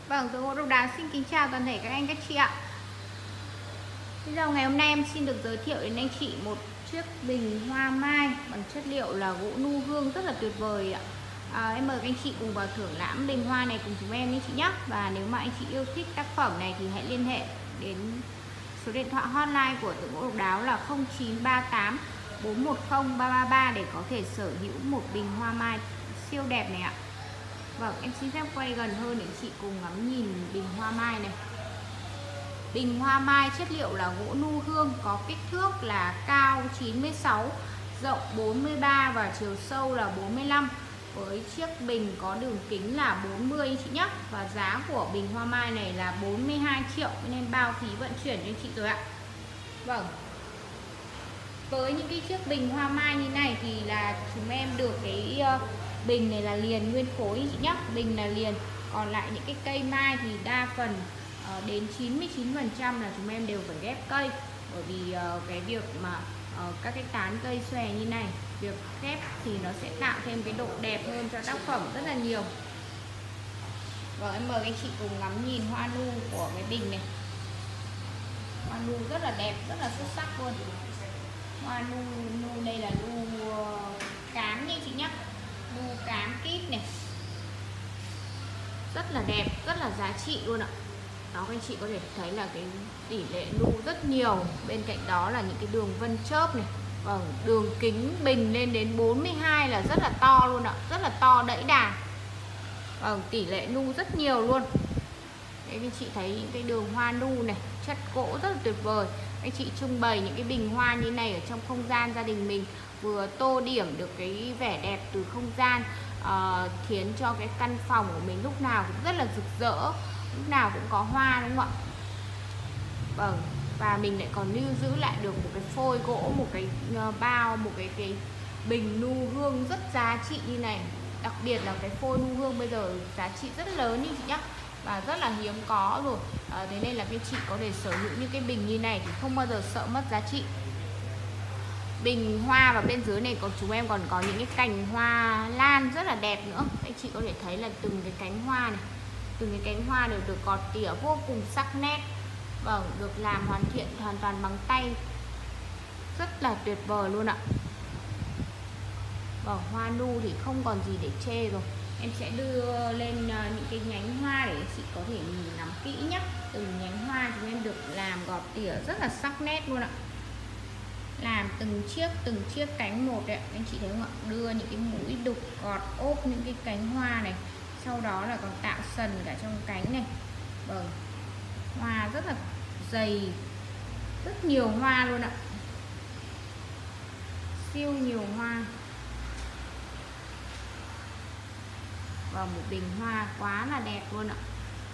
Vâng, tôi Ngô Độc Đáo xin kính chào toàn thể các anh các chị ạ. Bây giờ ngày hôm nay em xin được giới thiệu đến anh chị một chiếc bình hoa mai bằng chất liệu là gỗ nu hương rất là tuyệt vời ạ. Em mời các anh chị cùng vào thưởng lãm bình hoa này cùng chúng em nhé chị nhé. Và nếu mà anh chị yêu thích tác phẩm này thì hãy liên hệ đến số điện thoại hotline của Tượng Gỗ Độc Đáo là 0938 410 333 để có thể sở hữu một bình hoa mai siêu đẹp này ạ. Vâng, em xin phép quay gần hơn để chị cùng ngắm nhìn bình hoa mai này. Bình hoa mai chất liệu là gỗ nu hương, có kích thước là cao 96, rộng 43 và chiều sâu là 45. Với chiếc bình có đường kính là 40 chị nhé. Và giá của bình hoa mai này là 42 triệu nên bao phí vận chuyển cho chị rồi ạ. Vâng. Với những cái chiếc bình hoa mai như này thì là chúng em được cái bình này là liền nguyên khối chị nhé. Bình là liền. Còn lại những cái cây mai thì đa phần đến 99% là chúng em đều phải ghép cây. Bởi vì cái việc mà các cái tán cây xòe như này, việc ghép thì nó sẽ tạo thêm cái độ đẹp hơn cho tác phẩm rất là nhiều. Và em mời anh chị cùng ngắm nhìn hoa nu của cái bình này. Hoa nu rất là đẹp, rất là xuất sắc luôn. Hoa nu đây là nu cám nha chị nhé. Nu cám kíp này, rất là đẹp, rất là giá trị luôn ạ. Đó, các anh chị có thể thấy là cái tỷ lệ nu rất nhiều. Bên cạnh đó là những cái đường vân chớp này. Vâng, đường kính bình lên đến 42 là rất là to luôn ạ. Rất là to đẫy đà. Vâng, tỷ lệ nu rất nhiều luôn. Đấy, anh chị thấy những cái đường hoa nu này, chất gỗ rất là tuyệt vời. Anh chị trưng bày những cái bình hoa như này ở trong không gian gia đình mình, vừa tô điểm được cái vẻ đẹp từ không gian, khiến cho cái căn phòng của mình lúc nào cũng rất là rực rỡ, lúc nào cũng có hoa, đúng không ạ? Vâng, và mình lại còn lưu giữ lại được một cái phôi gỗ, một cái bao, một cái bình nu hương rất giá trị như này. Đặc biệt là cái phôi nu hương bây giờ giá trị rất lớn như chị nhé, và rất là hiếm có rồi. Thế nên là cái chị có thể sở hữu những cái bình như này thì không bao giờ sợ mất giá trị. Bình hoa và bên dưới này chúng em còn có những cái cành hoa lan rất là đẹp nữa. Anh chị có thể thấy là từng cái cánh hoa này, từng cái cánh hoa đều được gọt tỉa vô cùng sắc nét. Vâng, được làm hoàn thiện hoàn toàn bằng tay, rất là tuyệt vời luôn ạ. Vâng, hoa nu thì không còn gì để chê rồi. Em sẽ đưa lên những cái nhánh hoa để chị có thể nhìn ngắm kỹ nhé. Từng nhánh hoa chúng em được làm gọt tỉa rất là sắc nét luôn ạ. Làm từng chiếc cánh một đấy, anh chị thấy không ạ? Đưa những cái mũi đục gọt ốp những cái cánh hoa này, sau đó là còn tạo sần cả trong cánh này. Vâng, hoa rất là dày, rất nhiều hoa luôn ạ, siêu nhiều hoa. Và một bình hoa quá là đẹp luôn ạ.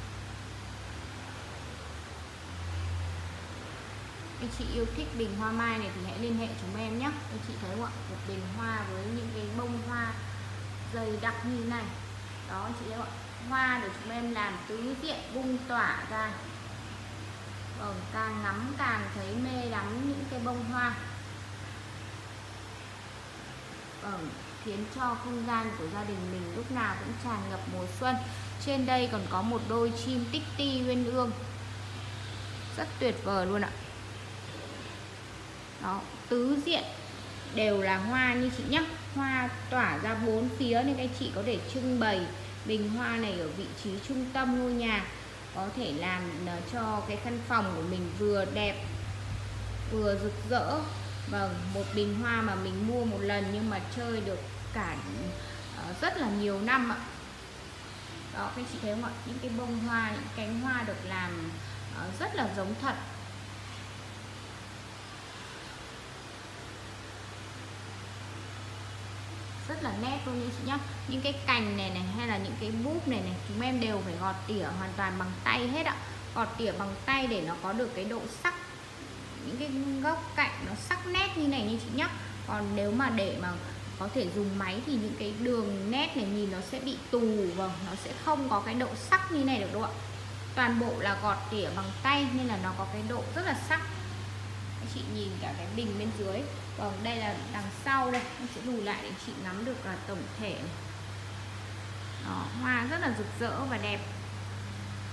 Anh chị yêu thích bình hoa mai này thì hãy liên hệ chúng em nhé. Anh chị thấy không ạ? Một bình hoa với những cái bông hoa dày đặc như này. Đó, anh chị thấy không ạ? Hoa được chúng em làm tứ diện bung tỏa ra. Vâng, càng ngắm càng thấy mê đắm những cái bông hoa. Vâng, khiến cho không gian của gia đình mình lúc nào cũng tràn ngập mùa xuân. Trên đây còn có một đôi chim tích ti uyên ương, rất tuyệt vời luôn ạ. Đó, tứ diện đều là hoa như chị nhé. Hoa tỏa ra bốn phía nên các chị có thể trưng bày bình hoa này ở vị trí trung tâm ngôi nhà. Có thể làm cho cái căn phòng của mình vừa đẹp vừa rực rỡ. Vâng, một bình hoa mà mình mua một lần nhưng mà chơi được cả rất là nhiều năm ạ. Đó, các chị thấy không ạ? Những cái bông hoa, những cánh hoa được làm rất là giống thật. Rất là nét luôn như chị nhá. Những cái cành này này hay là những cái búp này này chúng em đều phải gọt tỉa hoàn toàn bằng tay hết ạ. Gọt tỉa bằng tay để nó có được cái độ sắc, những cái góc cạnh nó sắc nét như này như chị nhá. Còn nếu mà để mà có thể dùng máy thì những cái đường nét này nhìn nó sẽ bị tù. Vâng, nó sẽ không có cái độ sắc như này được đâu ạ. Toàn bộ là gọt tỉa bằng tay nên là nó có cái độ rất là sắc. Các chị nhìn cả cái bình bên dưới. Vâng, đây là đằng sau đây, em sẽ lùi lại để chị ngắm được là tổng thể này. Đó, hoa rất là rực rỡ và đẹp.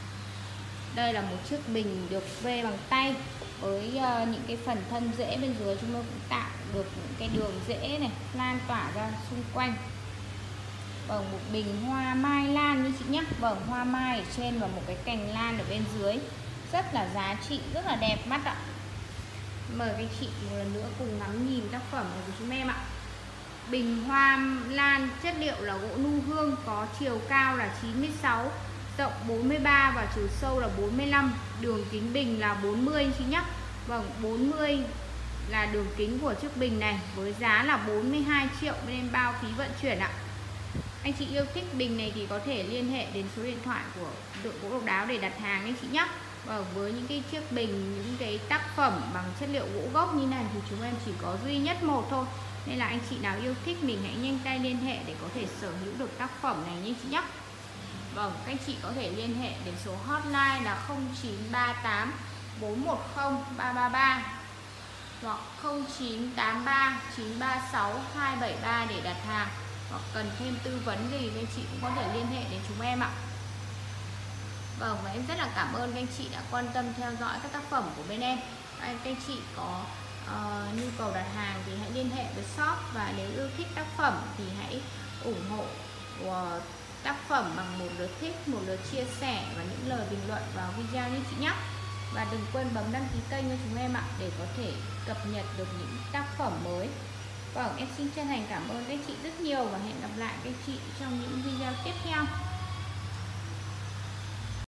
Đây là một chiếc bình được vê bằng tay với những cái phần thân rễ bên dưới chúng tôi cũng tạo được những cái đường rễ này lan tỏa ra xung quanh. Vâng, một bình hoa mai lan như chị nhé. Vâng, hoa mai ở trên và một cái cành lan ở bên dưới, rất là giá trị, rất là đẹp mắt ạ. Mời các chị một lần nữa cùng ngắm nhìn tác phẩm này của chúng em ạ. Bình hoa lan chất liệu là gỗ nu hương, có chiều cao là 96, rộng 43 và chiều sâu là 45. Đường kính bình là 40 anh chị nhé. Vâng, 40 là đường kính của chiếc bình này, với giá là 42 triệu bên em bao phí vận chuyển ạ. Anh chị yêu thích bình này thì có thể liên hệ đến số điện thoại của Tượng Gỗ Độc Đáo để đặt hàng anh chị nhé. Và với những cái chiếc bình, những cái tác phẩm bằng chất liệu gỗ gốc như này thì chúng em chỉ có duy nhất một thôi. Nên là anh chị nào yêu thích mình hãy nhanh tay liên hệ để có thể sở hữu được tác phẩm này nha chị nhé. Vâng, các anh chị có thể liên hệ đến số hotline là 0938 410 333 hoặc 0983 936 273 để đặt hàng, hoặc cần thêm tư vấn gì các anh chị cũng có thể liên hệ đến chúng em ạ. Vâng, và em rất là cảm ơn các anh chị đã quan tâm theo dõi các tác phẩm của bên em. Các anh chị có nhu cầu đặt hàng thì hãy liên hệ với shop, và nếu yêu thích tác phẩm thì hãy ủng hộ tác phẩm bằng một lượt thích, một lượt chia sẻ và những lời bình luận vào video như chị nhé. Và đừng quên bấm đăng ký kênh cho chúng em ạ, để có thể cập nhật được những tác phẩm mới. Vâng, em xin chân thành cảm ơn các chị rất nhiều và hẹn gặp lại các chị trong những video tiếp theo.